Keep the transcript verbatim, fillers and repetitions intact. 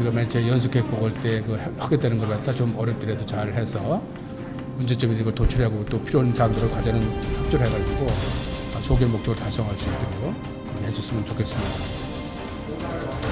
우리가 맨 처음에 연습객 뽑을 때 그 하겠다는 걸 갖다 좀 어렵더라도 잘 해서 문제점이 있는 걸 도출하고 또 필요한 사람들을 과제는 협조를 해가지고 소개 목적을 달성할 수 있도록 해줬으면 좋겠습니다.